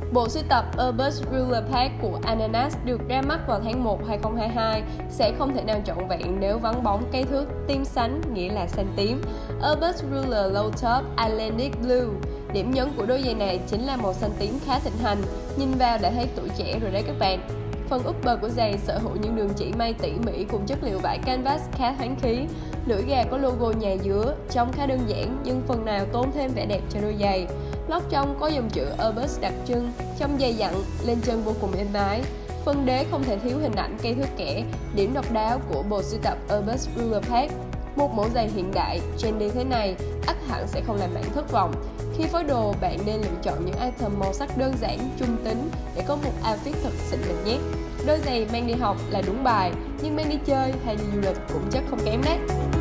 Bộ sưu tập Urban Ruler Pack của Ananas được ra mắt vào tháng 1 2022 sẽ không thể nào trọn vẹn nếu vắng bóng cây thước tím xanh, nghĩa là xanh tím. Urban Ruler Low Top Atlantic Blue. Điểm nhấn của đôi giày này chính là màu xanh tím khá thịnh hành, nhìn vào đã thấy tuổi trẻ rồi đấy các bạn. Phần upper của giày sở hữu những đường chỉ may tỉ mỉ cùng chất liệu vải canvas khá thoáng khí. Lưỡi gà có logo nhà dứa, trông khá đơn giản nhưng phần nào tôn thêm vẻ đẹp cho đôi giày. Lót trong có dòng chữ Urban đặc trưng, trong dày dặn, lên chân vô cùng êm ái. Phần đế không thể thiếu hình ảnh cây thước kẻ, điểm độc đáo của bộ sưu tập Urban Ruler Pack. Một mẫu giày hiện đại, trendy thế này, ắt hẳn sẽ không làm bạn thất vọng. Khi phối đồ, bạn nên lựa chọn những item màu sắc đơn giản, trung tính để có một outfit thật xịn mịn nhé. Đôi giày mang đi học là đúng bài, nhưng mang đi chơi hay đi du lịch cũng chắc không kém đấy.